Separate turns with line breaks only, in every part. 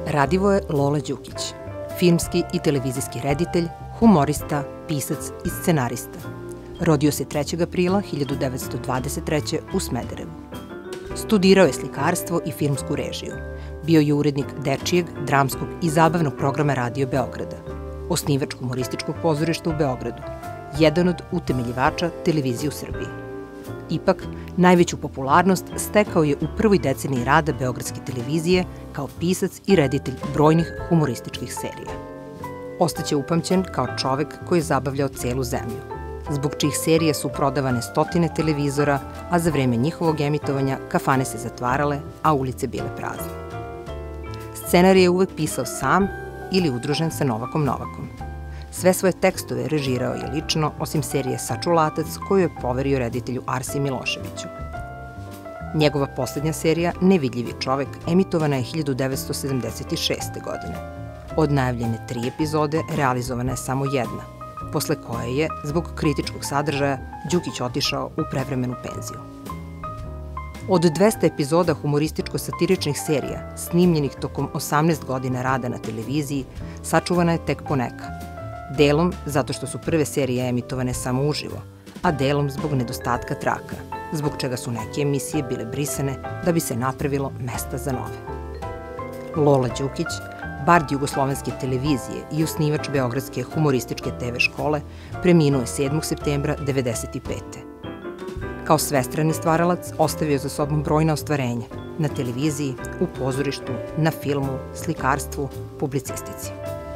Radivoje Lole Đukić, filmski i televizijski reditelj, humorista, pisac i scenarista. Rodio se 3. aprila 1923. u Smederevu. Studirao je slikarstvo i filmsku režiju. Bio je urednik dečijeg, dramskog i zabavnog programa Radio Beograda, osnivač humorističkog pozorišta u Beogradu, jedan od utemeljivača televizije u Srbiji. Ipak, najveću popularnost stekao je u prvoj deceniji rada Beogradske televizije kao pisac i reditelj brojnih humorističkih serija. Ostaće upamćen kao čovek koji je zabavljao celu zemlju, zbog čijih serija su prodavane stotine televizora, a za vreme njihovog emitovanja kafane se zatvarale, a ulice bile prazne. Scenarij je uvek pisao sam ili udružen sa Novakom Novakom. Sve svoje tekstove režirao je lično, osim serije Sačulatac, koju je poverio reditelju Arsi Miloševiću. Njegova poslednja serija, Nevidljivi čovek, emitovana je 1976. godine. Od najavljene 3 epizode realizovana je samo jedna, posle koje je, zbog kritičkog sadržaja, Đukić otišao u prevremenu penziju. Od 200 epizoda humorističko-satiričnih serija, snimljenih tokom 18 godina rada na televiziji, sačuvana je tek poneka. Delom zato što su prve serije emitovane samo uživo, a delom zbog nedostatka traka, zbog čega su neke emisije bile brisane da bi se napravilo mesta za nove. Lola Đukić, bard jugoslovenske televizije i osnivač Beogradske humorističke TV škole, preminuo je 7. septembra 1995. Kao svestrani stvaralac ostavio za sobom brojna ostvarenja na televiziji, u pozorištu, na filmu, slikarstvu, publicistici.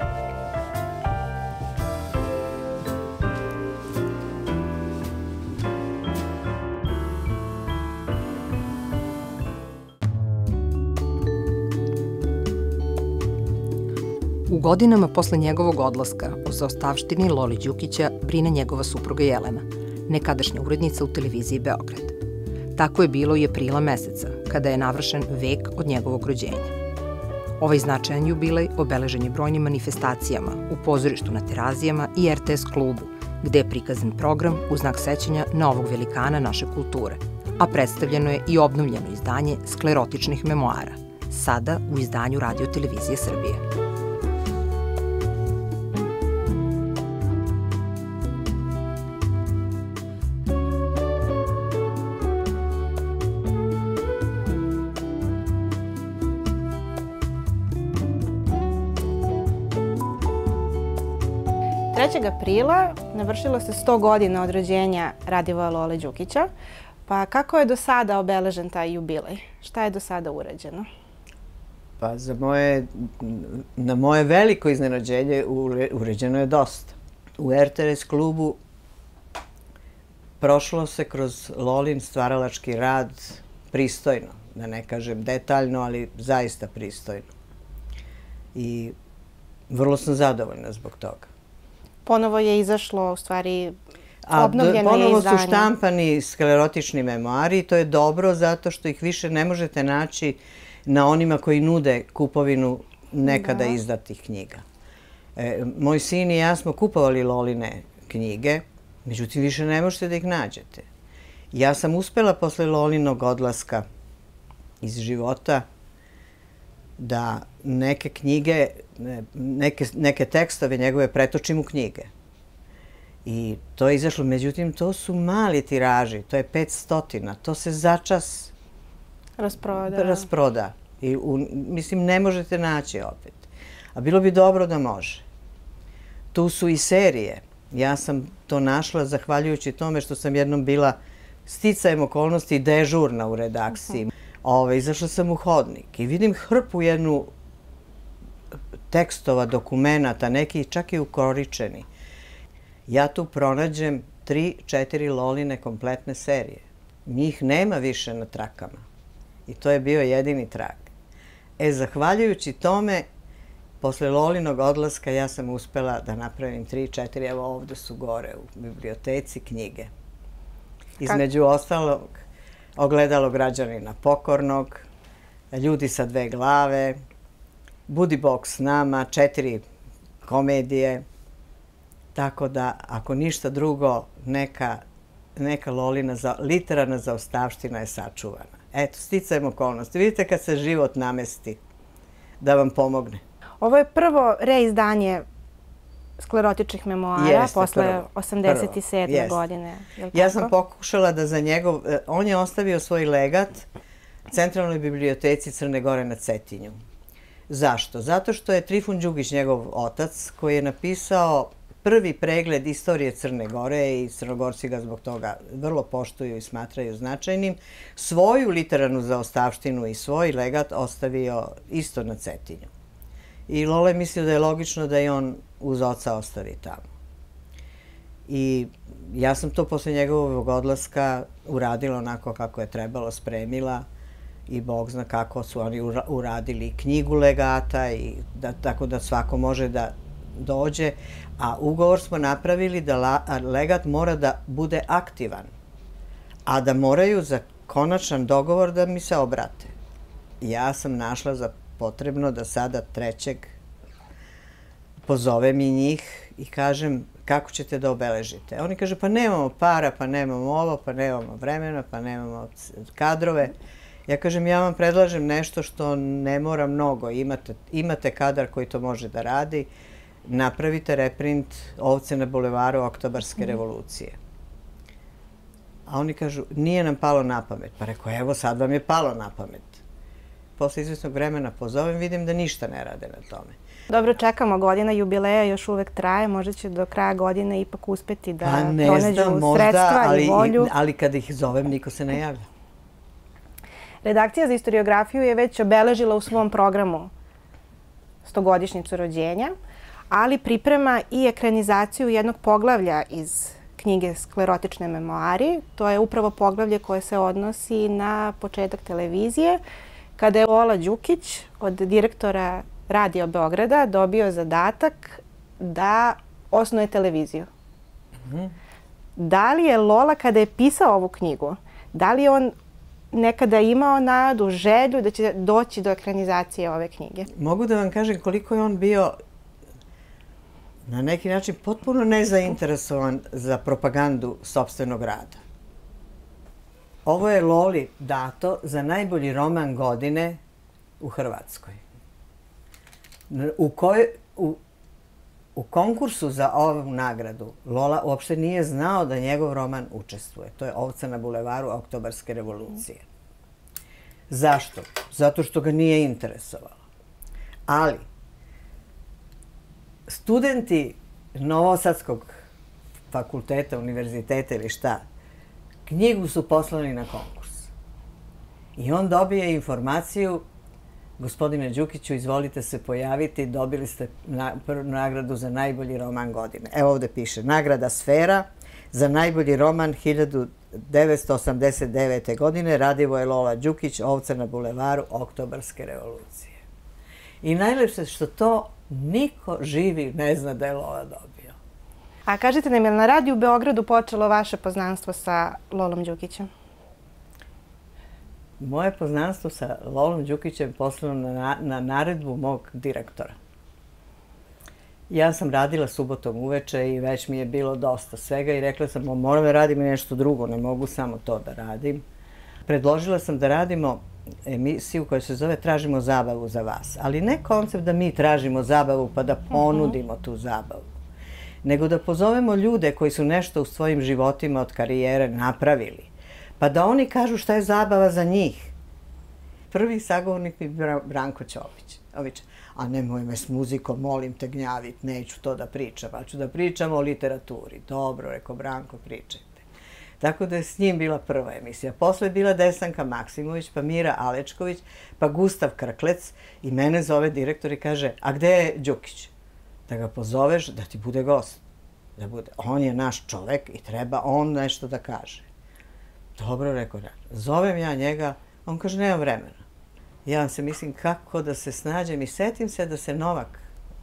U godinama posle njegovog odlaska o zaostavštini Loli Đukića brine njegova supruga Jelena, nekadašnja urednica u televiziji Beograd. Tako je bilo i aprila meseca, kada je navršen vek od njegovog rođenja. Ovaj značajan jubilej obeležen je brojnim manifestacijama u pozorištu na Terazijama i RTS klubu, gde je prikazan program u znak sećanja na ovog velikana naše kulture, a predstavljeno je i obnovljeno izdanje sklerotičnih memoara, sada u izdanju Radio televizije Srbije.
Aprila navršilo se 100 godina od rođenja Radivoja Lole Đukića. Pa kako je do sada obeležen taj jubilej? Šta je do sada urađeno?
Pa na moje veliko iznenađenje uređeno je dosta. U RTS klubu prošlo se kroz Lolin stvaralački rad pristojno, da ne kažem detaljno, ali zaista pristojno. I vrlo sam zadovoljna zbog toga.
Ponovo je izašlo, u stvari, obnovljeno je
ponovo
izdanje.
Su štampani sklerotični memoari i to je dobro zato što ih više ne možete naći na onima koji nude kupovinu nekada izdatih knjiga. Moj sin i ja smo kupovali Loline knjige, međutim više ne možete da ih nađete. Ja sam uspela posle Lolinog odlaska iz života da neke knjige, neke tekstove njegove pretočim u knjige. I to je izašlo. Međutim, to su mali tiraži, to je 500, to se začas rasproda. I, mislim, ne možete naći opet. A bilo bi dobro da može. Tu su i serije. Ja sam to našla zahvaljujući tome što sam jednom bila sticajem okolnosti dežurna u redakciji. Izašla sam u hodnik i vidim hrpu jednu tekstova, dokumenata, neki čak i ukoričeni. Ja tu pronađem 3-4 Loline kompletne serije. Njih nema više na trakama. I to je bio jedini trak. Zahvaljujući tome, posle Lolinog odlaska ja sam uspela da napravim 3-4, evo ovde su gore u biblioteci knjige. Između ostalog, Ogledalo građanina pokornog, Ljudi sa 2 glave, Budi Bog s nama, 4 komedije. Tako da, ako ništa drugo, neka Lolina literarna zaostavština je sačuvana. Eto, sticajem okolnosti. Vidite kad se život namesti da vam pomogne.
Ovo je prvo reizdanje sklerotičnih memoara
Jeste,
posle
prvo.
87. godine.
Ja sam pokušala da za njegov... On je ostavio svoj legat Centralnoj biblioteci Crne Gore na Cetinju. Zašto? Zato što je Trifun Đugić, njegov otac, koji je napisao prvi pregled istorije Crne Gore i Crnogorci ga zbog toga vrlo poštuju i smatraju značajnim, svoju literarnu zaostavštinu i svoj legat ostavio isto na Cetinju. I Lola je mislio da je logično da i on uz oca ostavi tamo. I ja sam to posle njegovog odlaska uradila onako kako je trebalo, spremila i Bog zna kako su oni uradili knjigu legata i tako da svako može da dođe, a ugovor smo napravili da legat mora da bude aktivan, a da moraju za konačan dogovor da mi se obrate. Ja sam našla za potrebno da sada 3. pozovem i njih i kažem kako ćete da obeležite. Oni kaže pa nemamo para, pa nemamo ovo, pa nemamo vremena, pa nemamo kadrove. Ja kažem ja vam predlažem nešto što ne mora mnogo. Imate kadar koji to može da radi. Napravite reprint Ovce na bulevaru Oktobarske revolucije. A oni kažu nije nam palo na pamet. Pa rekao evo sad vam je palo na pamet. Posle izvesnog vremena pozovem, vidim da ništa ne rade na tome.
Dobro, čekamo, godina jubileja još uvek traje, možda će do kraja godine ipak uspeti da pronađu sredstva i volju.
Ali kada ih zovem, niko se ne javlja.
Redakcija za istoriografiju je već obeležila u svom programu 100-godišnjicu rođenja, ali priprema i ekranizaciju jednog poglavlja iz knjige Sklerotične memoari. To je upravo poglavlje koje se odnosi na početak televizije, kada je Lola Đukić od direktora Radio Beograda dobio zadatak da osnuje televiziju. Da li je Lola, kada je pisao ovu knjigu, da li je on nekada imao nadu, želju da će doći do ekranizacije ove knjige?
Mogu da vam kažem koliko je on bio na neki način potpuno nezainteresovan za propagandu sopstvenog rada. Ovo je Loli dato za najbolji roman godine u Hrvatskoj. U konkursu za ovu nagradu Lola uopšte nije znao da njegov roman učestvuje. To je Ovca na bulevaru Oktobarske revolucije. Zašto? Zato što ga nije interesovalo. Ali studenti Novosadskog fakulteta, univerziteta ili šta, knjigu su poslali na konkurs. I on dobije informaciju: gospodine Đukiću, izvolite se pojaviti, dobili ste nagradu za najbolji roman godine. Evo ovde piše, nagrada Sfera za najbolji roman 1989. godine, Radivoje Lola Đukić, Ovca na bulevaru Oktobarske revolucije. I najlepše što to niko živi ne zna da je Lola dobio.
A kažite nam, je li na radiju u Beogradu počelo vaše poznanstvo sa Lolom Đukićem?
Moje poznanstvo sa Lolom Đukićem poslalo na naredbu mog direktora. Ja sam radila subotom uveče i već mi je bilo dosta svega i rekla sam moram da radim i nešto drugo, ne mogu samo to da radim. Predložila sam da radimo emisiju koja se zove Tražimo zabavu za vas, ali ne koncept da mi tražimo zabavu pa da ponudimo tu zabavu, nego da pozovemo ljude koji su nešto u svojim životima od karijere napravili, pa da oni kažu šta je zabava za njih. Prvi sagovornik mi je Branko Ćopić. A nemoj me s muzikom, molim te, gnjavit, neću to da pričam, pa ću da pričam o literaturi. Dobro, rekao Branko, pričajte. Tako da je s njim bila prva emisija. Posle je bila Desanka Maksimović, pa Mira Alečković, pa Gustav Krklec i mene zove direktor i kaže, a gde je Đukić? Da ga pozoveš da ti bude gost. On je naš čovek i treba on nešto da kaže. Dobro, rekao, zovem ja njega, on kaže, nema vremena. Ja se mislim kako da se snađem i setim se da se Novak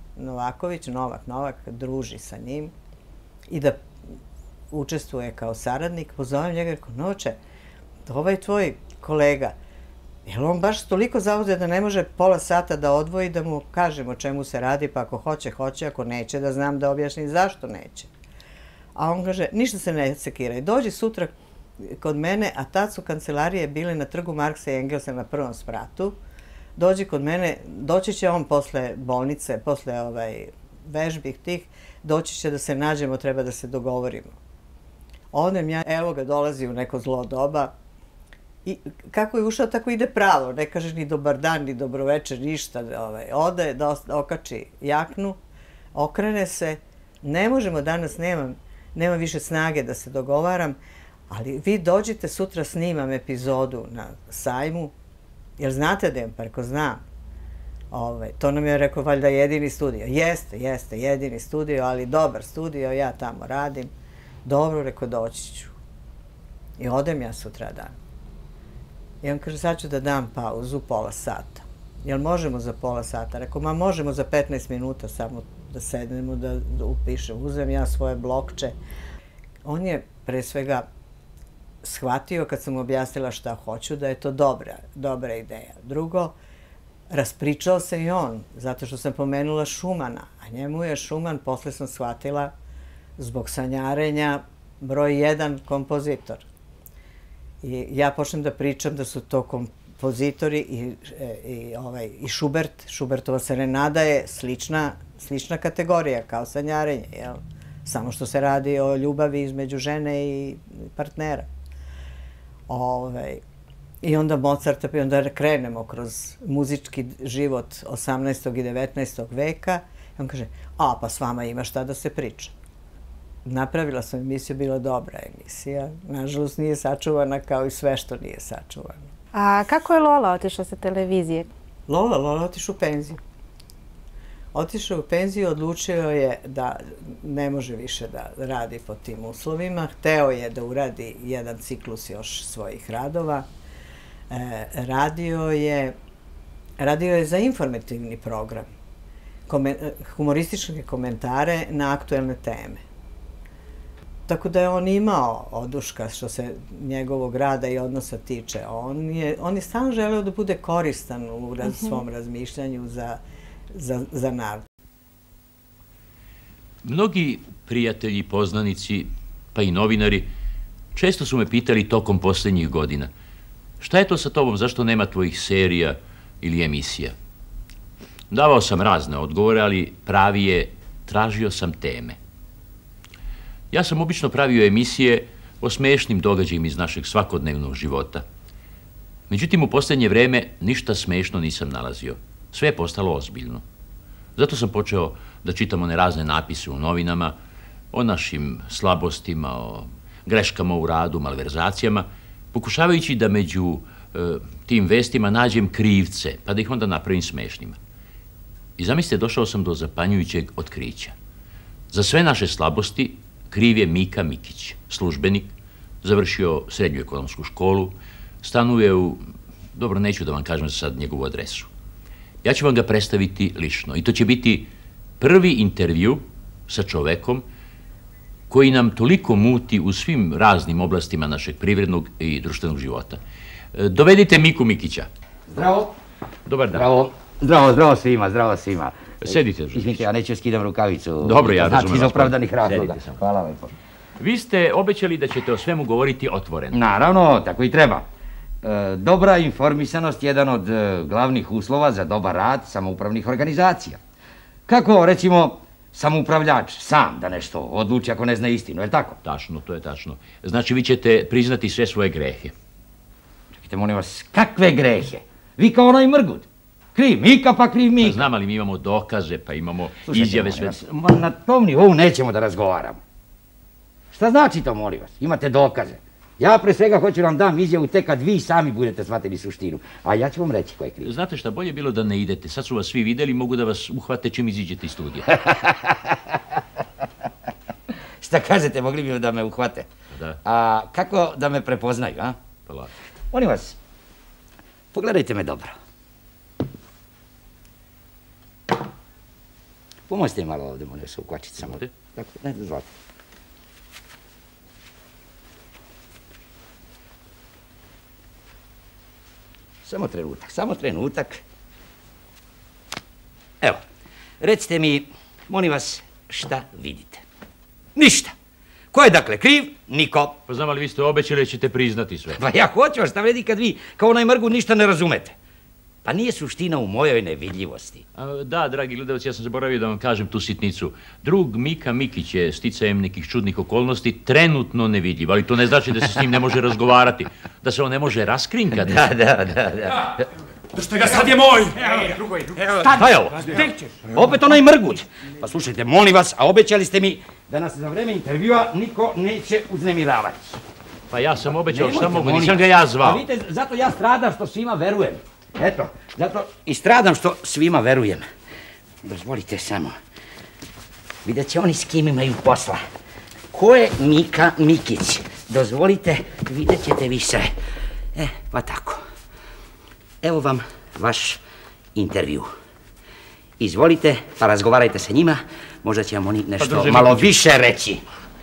druži sa njim i da učestvuje kao saradnik. Pozovem njega i rekao, Noče, ovaj tvoj kolega, je li on baš toliko zauzet da ne može pola sata da odvoji da mu kažem o čemu se radi, pa ako hoće, hoće, ako neće, da znam da objasnim zašto neće. A on kaže, ništa se ne sekiraj, dođi sutra kod mene, a tad su kancelarije bile na trgu Marksa i Engelsa na prvom spratu, dođi kod mene, doći će on posle bolnice, posle vežbi tih, doći će da se nađemo, treba da se dogovorimo. Odem ja, evo ga, dolazi u neko zlo doba i kako je ušao, tako ide pravo, ne kaže ni dobar dan, ni dobroveče, ništa. Ode, okači jaknu, okrene se, ne možemo danas, nema više snage da se dogovaram, ali vi dođite, sutra snimam epizodu na sajmu, jer znate da imam, pa reko znam. To nam je rekao valjda jedini studio. Jeste, jedini studio, ali dobar studio, ja tamo radim. Dobro, reko, doći ću. I odem ja sutra dan. I on kaže, sad ću da dam pauzu pola sata. Jel možemo za pola sata? Rekao, ma možemo za 15 minuta samo da sednemo, da upišem. Uzem ja svoje blokče. On je pre svega shvatio kad sam mu objasnila šta hoću, da je to dobra ideja. Drugo, raspričao se i on, zato što sam pomenula Šumana, a njemu je Šuman, posle sam shvatila, zbog sanjarenja, broj 1 kompozitor. I ja počnem da pričam da su to kompozitori i Šubert, Šubertova Serenada je slična kategorija kao sanjarenje, jel? Samo što se radi o ljubavi između žene i partnera. I onda Mozarta, i onda krenemo kroz muzički život 18. i 19. veka. I on kaže, pa s vama ima šta da se priča. Napravila sam emisiju, bila dobra emisija. Nažalost, nije sačuvana kao i sve što nije sačuvano.
A kako je Lola otišla sa televizije?
Lola otišao u penziju. Otišao u penziju, odlučio je da ne može više da radi po tim uslovima. Hteo je da uradi jedan ciklus još svojih radova. Radio je za informativni program, humorističke komentare na aktuelne teme. Tako da je on imao oduška što se njegovog rada i odnosa tiče. On je stalno želeo da bude koristan u svom razmišljanju za narod.
Mnogi prijatelji, poznanici, pa i novinari, često su me pitali tokom posljednjih godina: šta je to sa tobom, zašto nema tvojih serija ili emisija? Davao sam razne odgovore, ali pravi je, tražio sam teme. Ja sam obično pravio emisije o smešnim događajima iz našeg svakodnevnog života. Međutim, u posljednje vreme ništa smešno nisam nalazio. Sve je postalo ozbiljno. Zato sam počeo da čitam one razne napise u novinama o našim slabostima, o greškama u radu, malverzacijama, pokušavajući da među tim vestima nađem krivce, pa da ih onda napravim smešnima. I zamislite, došao sam do zapanjujućeg otkrića. Za sve naše slabosti kriv je Mika Mikić, službenik, završio srednju ekonomsku školu, stanuje u, dobro, neću da vam kažem sad njegovu adresu. Ja ću vam ga predstaviti lično i to će biti prvi intervju sa čovekom koji nam toliko muti u svim raznim oblastima našeg privrednog i društvenog života. Dovedite Miku Mikića.
Zdravo.
Dobar dan.
Zdravo svima.
Sedite.
Izvinite, ja neću skidam rukavicu.
Dobro, ja razumem.
Znači iz opravdanih razloga. Hvala lepo.
Vi ste obećali da ćete o svemu govoriti otvoreno.
Naravno, tako i treba. Dobra informisanost je jedan od glavnih uslova za dobar rad samoupravnih organizacija. Kako, recimo, samoupravljač sam da nešto odluči ako ne zna istinu, je li tako?
Tačno, to je tačno. Znači, vi ćete priznati sve svoje grehe.
Čekajte, molim vas, kakve grehe? Vi kao onaj Mrgud. Kriv Mika, pa kriv Mika.
Pa znam, ali mi imamo dokaze, pa imamo izjave sve.
Na tom nivou nećemo da razgovaramo. Šta znači to, molim vas? Imate dokaze. Ja pre svega hoću vam dam izjavu tek kad vi sami budete shvatili suštinu. A ja ću vam reći ko je kriv.
Znate šta, bolje bilo da ne idete. Sad su vas svi videli, mogu da vas uhvate čim iziđete iz studija.
Šta kažete, mogli bi da me uhvate?
Da.
A kako da me prepoznaju, a?
Pa lako.
Molim vas, pogledajte me dobro. Pomozite malo ovdje, molim vas, ukvačiti samo. Tako, ne, dozvolite. Samo trenutak. Evo, recite mi, molim vas, šta vidite? Ništa. Ko je dakle kriv? Niko.
Pa znam, ali vi ste obećali da ćete priznati sve.
Pa ja hoću, a šta vredi kad vi, kao onaj Mrgud, ništa ne razumete? Pa nije suština u mojoj nevidljivosti.
Da, dragi gledalci, ja sam zaboravio da vam kažem tu sitnicu. Drug Mika Mikić je sticajem nekih čudnih okolnosti trenutno nevidljiv, ali to ne znači da se s njim ne može razgovarati, da se on ne može raskrinkati.
Da.
Držite ga, sad je moj!
Šta je ovo? Opet onaj mrguć. Pa slušajte, molim vas, a obećali ste mi da nas za vreme intervjua niko neće uznemiravati.
Pa ja sam obećao šta mogu, nisam ga ja zvao.
A vidite, zato ja stradam što svima verujem. Eto, zato i stradam što svima verujem. Dozvolite samo. Vidjet će oni s kim imaju posla. Ko je Mika Mikić? Dozvolite, vidjet ćete vi sve. Pa tako. Evo vam vaš intervju. Izvolite, pa razgovarajte sa njima. Možda će vam oni nešto malo više reći.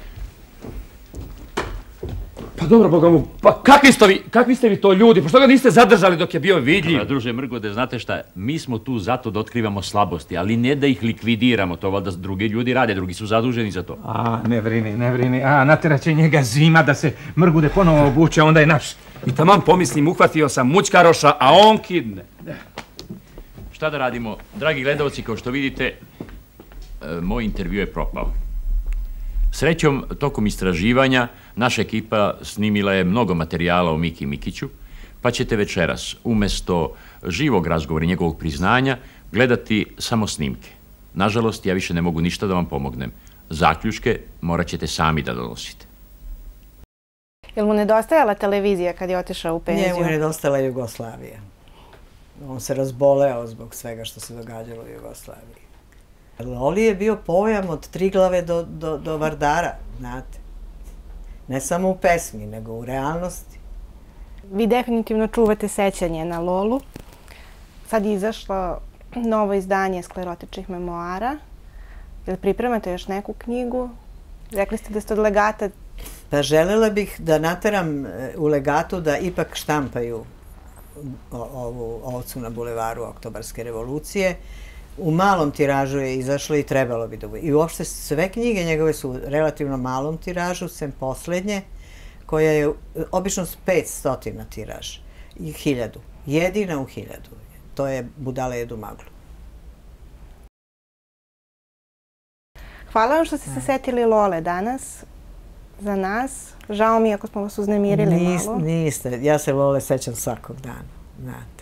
Pa dobro, Boga mu, pa kakvi ste vi to ljudi? Pa što ga niste zadržali dok je bio vidljiv?
Druže Mrgode, znate šta, mi smo tu zato da otkrivamo slabosti, ali ne da ih likvidiramo, to valjda drugi ljudi rade, drugi su zaduženi za to.
Ne brini, natjerat će njega zima da se Mrgude ponovo obuče, onda je naš. I taman pomislim, uhvatio sam mućkaroša, a on kidne.
Šta da radimo? Dragi gledalci, kao što vidite, moj intervju je propao. Srećom, tokom istraživanja, naša ekipa snimila je mnogo materijala o Miki Mikiću, pa ćete večeras, umjesto živog razgovora i njegovog priznanja, gledati samo snimke. Nažalost, ja više ne mogu ništa da vam pomognem. Zaključke morat ćete sami da donosite.
Je li mu nedostajala televizija kad je otišao u penziju?
Njemu je nedostajala Jugoslavija. On se razboleo zbog svega što se događalo u Jugoslaviji. Loli je bio pojam od Triglave do Vardara, znate. Ne samo u pesmi, nego u realnosti.
Vi definitivno čuvate sećanje na Lolu. Sad je izašlo novo izdanje sklerotičnih memoara. Jel pripremate još neku knjigu? Rekli ste da ste od legata.
Pa želela bih da nateram u legatu da ipak štampaju ovu Ovcu na bulevaru Oktobarske revolucije. U malom tiražu je izašlo i trebalo bi da bude. I uopšte sve knjige njegove su u relativno malom tiražu, sem poslednje, koja je obično 500 tiraž i 1000. Jedina u 1000. To je Budale jedu maglu.
Hvala vam što ste se setili Lole danas za nas. Žao mi ako smo vas uznemirili malo.
Niste. Ja se Lole sećam svakog dana. Znate.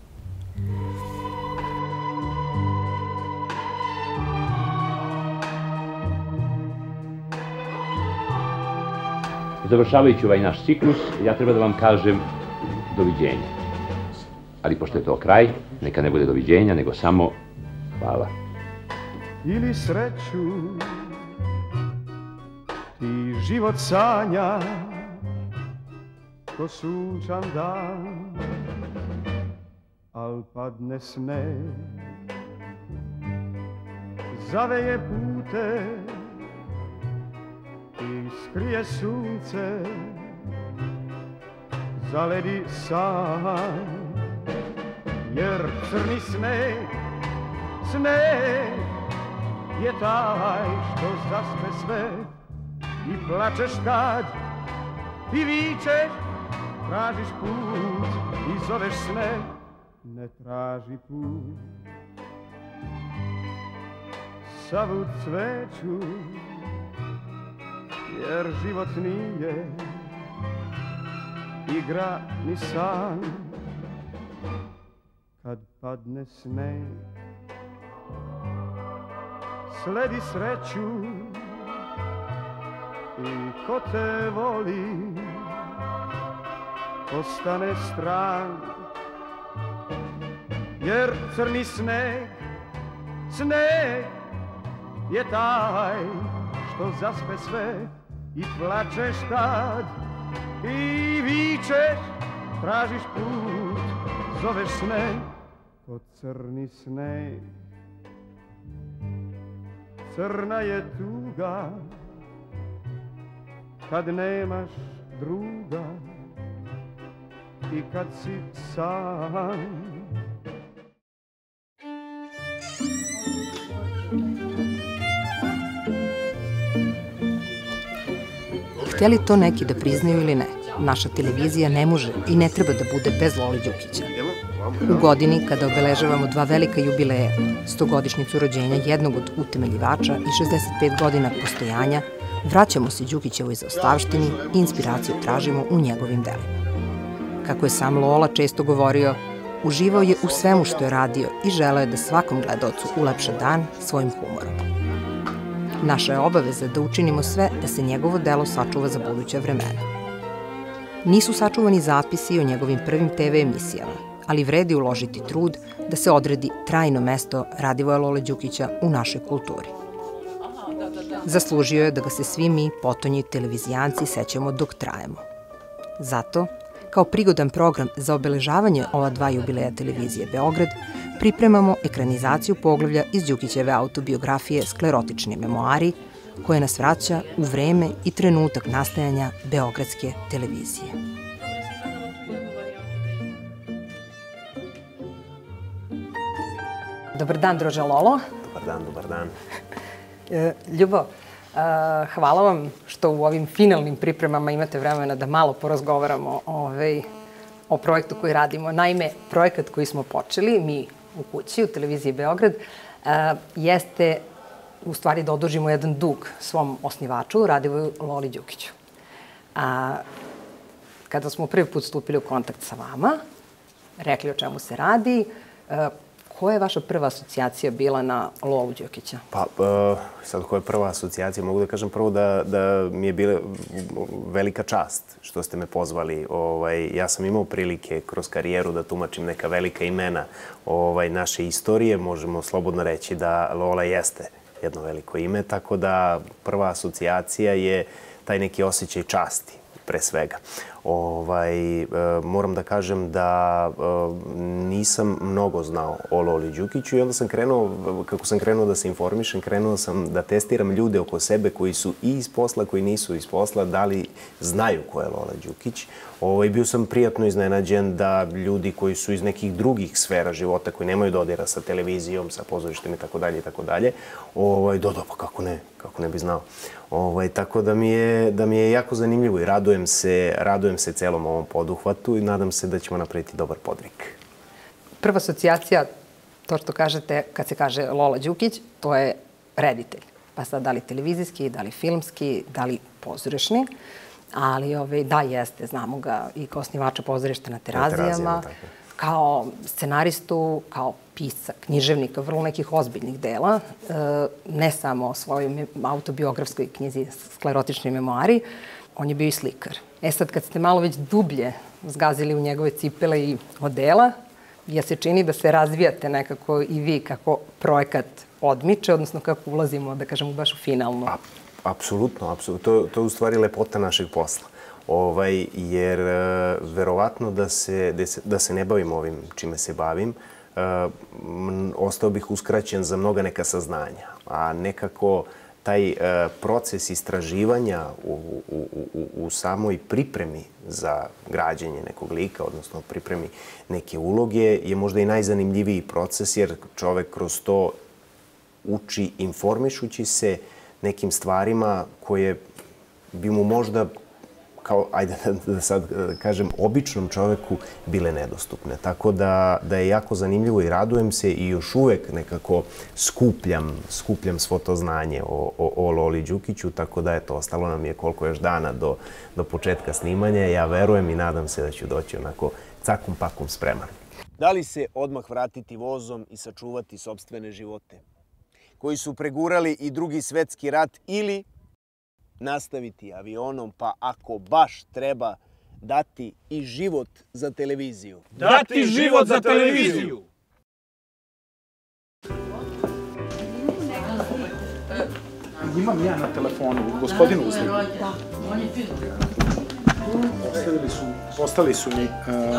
Završavajući ovaj naš ciklus, ja treba da vam kažem doviđenja. Ali pošto je to kraj, neka ne bude doviđenja, nego samo hvala.
Ili sreću ti život sanja ko sunčan dan, al padne sneg, zaveje pute i skrije sunce, zaledi san, jer crni sneg je taj što zaspe sve i plačeš kad i vičeš, tražiš put i zoveš sne, ne traži put. Savu cveću, jer život nije igra ni san. Kad padne sneg, sledi sreću i ko te voli ostane stran, jer crni sneg je taj što zaspe sve i plačeš tad i vičeš, tražiš put, zoveš sne, ko crni sneg. Crna je tuga kad nemaš druga i kad si sam.
Htjeli to neki da priznaju ili ne, naša televizija ne može i ne treba da bude bez Lole Đukića. U godini kada obeležavamo dva velika jubileja, 100-godišnjicu rođenja jednog od utemeljivača i 65 godina postojanja, vraćamo se Đukićevoj zaostavštini i inspiraciju tražimo u njegovim delima. Kako je sam Lola često govorio, uživao je u svemu što je radio i želeo je da svakom gledaocu ulepša dan svojim humorom. Naša je obaveza da učinimo sve da se njegovo delo sačuva za buduća vremena. Nisu sačuvani zapisi o njegovim prvim TV emisijama, ali vredi uložiti trud da se odredi trajno mesto Radivoja Lole Đukića u našoj kulturi. Zaslužio je da ga se svi mi, potonji televizijanci, sećamo dok trajemo. Zato, kao prigodan program za obeležavanje ova dva jubileja televizije Beograd, pripremamo ekranizaciju poglavlja iz Đukićeve autobiografije Sklerotični memoari, koje nas vraća u vreme i trenutak nastajanja Beogradske televizije. Dobar dan, druže Lolo.
Dobar dan, dobar dan.
Ljubo, hvala vam što u ovim finalnim pripremama imate vremena da malo porazgovaramo o projektu koji radimo. Naime, projekat koji smo počeli, mi u kući, u televiziji Beograd, jeste u stvari da odužimo jedan dug svom osnivaču, Radivoju Loli Đukiću. Kada smo prvi put stupili u kontakt sa vama, rekli o čemu se radi, koja je vaša prva asocijacija bila na Lolu Đukića?
Pa, sad koja je prva asocijacija? Mogu da kažem prvo da mi je bila velika čast što ste me pozvali. Ja sam imao prilike kroz karijeru da tumačim neka velika imena naše istorije. Možemo slobodno reći da Lola jeste jedno veliko ime, tako da prva asocijacija je taj neki osjećaj časti, pre svega. Moram da kažem da nisam mnogo znao o Loli Đukiću i onda sam krenuo, kako sam krenuo da se informišem, krenuo sam da testiram ljude oko sebe koji su i iz posla, koji nisu iz posla, da li znaju ko je Lola Đukić. Bio sam prijatno iznenađen da ljudi koji su iz nekih drugih sfera života, koji nemaju dodira sa televizijom, sa pozorištem i tako dalje, pa kako ne bi znao. Tako da mi je jako zanimljivo i radujem se celom ovom poduhvatu i nadam se da ćemo napraviti dobar podvig.
Prva asocijacija, to što kažete, kad se kaže Lola Đukić, to je reditelj. Pa sad da li televizijski, da li filmski, da li pozorišni. Ali da, jeste, znamo ga i kao osnivača pozorišta na Terazijama, kao scenaristu, kao pisca, književnika, vrlo nekih ozbiljnih dela, ne samo o svojoj autobiografskoj knjizi Sklerotični memoari, on je bio i slikar. Sad, kad ste malo već dublje zgazili u njegove cipele i odela, ja se čini da se razvijate nekako i vi kako projekat odmiče, odnosno kako ulazimo, da kažemo, baš u finalnu.
Apsolutno. To je u stvari lepota našeg posla. Jer verovatno da se ne bavim ovim čime se bavim, ostao bih uskraćen za mnoga neka saznanja. A nekako taj proces istraživanja u samoj pripremi za građenje nekog lika, odnosno pripremi neke uloge, je možda i najzanimljiviji proces, jer čovek kroz to uči informišući se nekim stvarima koje bi mu možda, kao, ajde da sad kažem, običnom čoveku bile nedostupne. Tako da je jako zanimljivo i radujem se i još uvek nekako skupljam svo to znanje o Loli Đukiću, tako da eto, ostalo nam je koliko još dana do početka snimanja. Ja verujem i nadam se da ću doći onako cakum pakum spreman.
Da li se odmah vratiti vozom i sačuvati sopstvene živote, koji su pregurali i Drugi svetski rat, ili nastaviti avionom, pa ako baš treba, dati i život za televiziju?
Dati život za televiziju!
Imam ja na telefonu, gospodinu Uzliku. Postali su mi...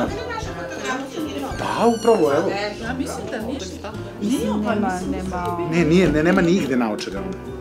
Da, upravo, evo.
Ja mislim da ništa. Nema...
Nema nigde naočara.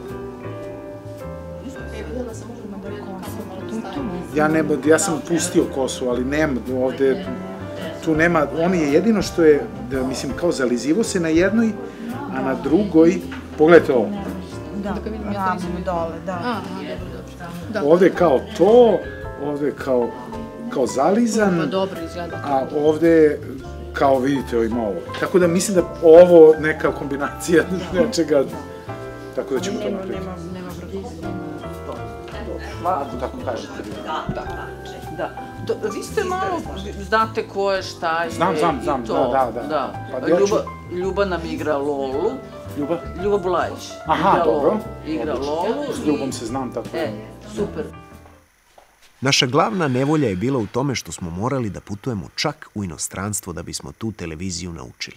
Ja sam pustio kosu, ali nema ovde... Tu nema... On je jedino što je, mislim, kao zalizivo se na jednoj, a na drugoj... Pogledajte ovo.
Da, ravno dole, da.
Ovde je kao to, ovde je kao zalizan, a ovde kao vidite, ima ovo. Tako da mislim da ovo neka kombinacija nečega, tako da ćemo to napraviti.
Nema brodica.
Tako kažete.
Da. Vi ste malo, znate ko je, šta je
Znam,
i to.
da.
Ljuba nam igra Lolu.
Ljuba?
Ljuba Bulajić.
Aha, dobro.
Igra Lolu.
S Ljubom se znam, tako.
Super.
Naša glavna nevolja je bila u tome što smo morali da putujemo čak u inostranstvo da bismo tu televiziju naučili.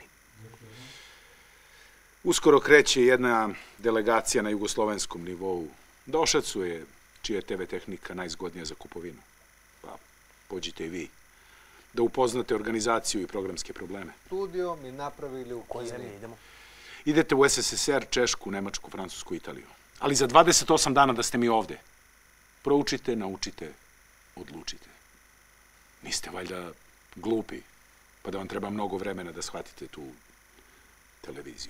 Uskoro kreće jedna delegacija na jugoslovenskom nivou. Došacu je čija je TV tehnika najzgodnija za kupovinu. Pa, pođite i vi. Da upoznate organizaciju i programske probleme.
Studio mi napravili u koji idemo.
Idete u SSSR, Češku, Nemačku, Francusku, Italiju. Ali za 28 dana da ste mi ovde. Proučite, naučite, odlučite. Niste valjda glupi, pa da vam treba mnogo vremena da shvatite tu televiziju.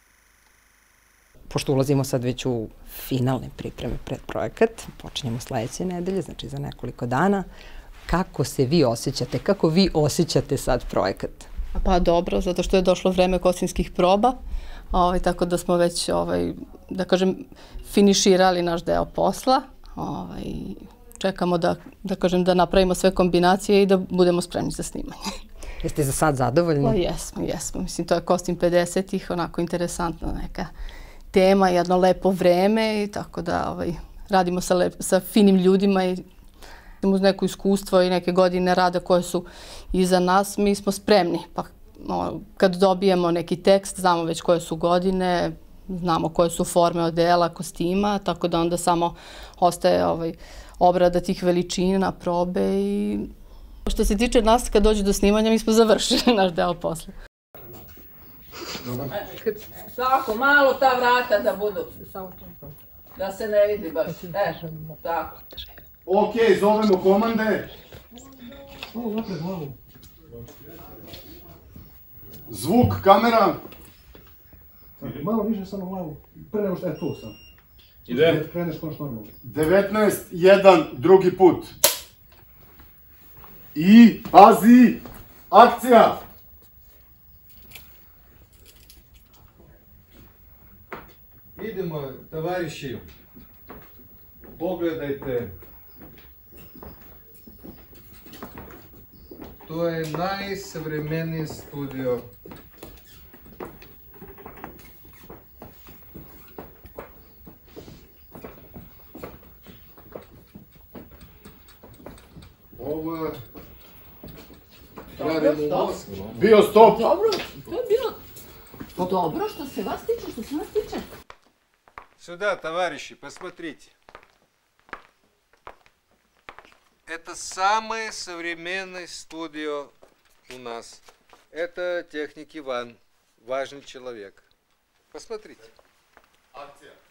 Pošto ulazimo sad već u finalne pripreme pred projekat, počinjemo sledeće nedelje, znači za nekoliko dana. Kako se vi osjećate, kako vi osjećate sad projekat?
Pa dobro, zato što je došlo vreme kosinskih proba, tako da smo već, da kažem, finiširali naš deo posla. Čekamo da napravimo sve kombinacije i da budemo spremni za snimanje.
Jeste za sad zadovoljni?
Pa jesmo. Mislim, to je Kostim 50-ih, onako interesantna neka tema, jedno lepo vreme i tako da radimo sa finim ljudima i uz neko iskustvo i neke godine rada koje su iza nas, mi smo spremni. Pa kad dobijemo neki tekst, znamo već koje su godine, znamo koje su forme odela, kostima, tako da onda samo ostaje obrada tih veličina, probe i što se tiče nas, kad dođe do snimanja, mi smo završili naš deo posla. Svako, malo ta vrata da budu, da se ne vidi baš, tako.
Ok, zovemo komande. Zvuk, kamera.
Malo više samo glavu, pre nego što je tu sam.
Ide.
Kreneš konačno normalno.
19-1, drugi put. I, pazi, akcija!
Idemo, tovariši, pogledajte. To je najsavremeniji studio. Ovo radimo u Moskvu.
Bio stop!
Dobro, to je bilo dobro što se vas tiče, što se nas tiče.
Сюда, товарищи, посмотрите. Это самое современное студио у нас. Это техник Иван, важный человек. Посмотрите.
Акция.